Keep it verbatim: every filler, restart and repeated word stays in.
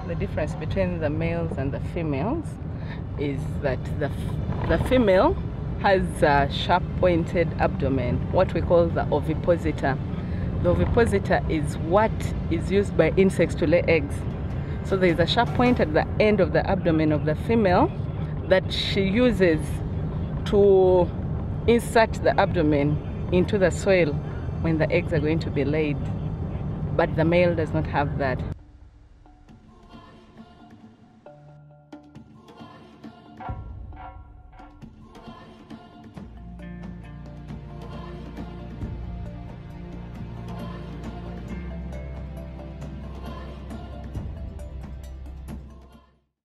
the difference between the males and the females is that the, the female has a sharp pointed abdomen, what we call the ovipositor. The ovipositor is what is used by insects to lay eggs. So there is a sharp point at the end of the abdomen of the female that she uses to insert the abdomen into the soil when the eggs are going to be laid. But the male does not have that.